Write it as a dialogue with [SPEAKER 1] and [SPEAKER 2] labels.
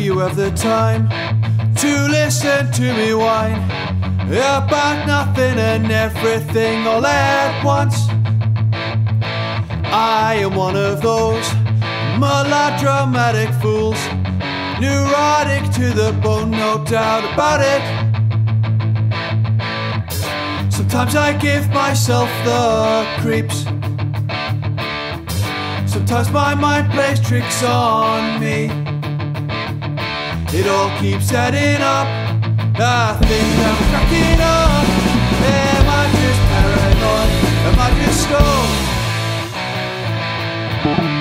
[SPEAKER 1] you have the time to listen to me whine about nothing and everything all at once. I am one of those melodramatic fools, neurotic to the bone, no doubt about it. Sometimes I give myself the creeps. Sometimes my mind plays tricks on me. It all keeps adding up. I think I'm cracking up. Am I just paranoid? Am I just stoned?